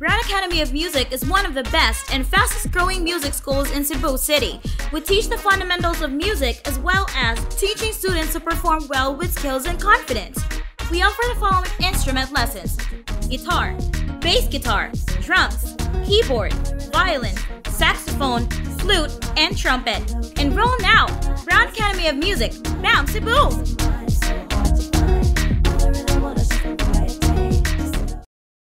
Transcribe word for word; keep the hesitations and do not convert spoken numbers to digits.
Brown Academy of Music is one of the best and fastest growing music schools in Cebu City. We teach the fundamentals of music as well as teaching students to perform well with skills and confidence. We offer the following instrument lessons: guitar, bass guitar, drums, keyboard, violin, saxophone, flute, and trumpet. Enroll now! Brown Academy of Music, BAMCebu!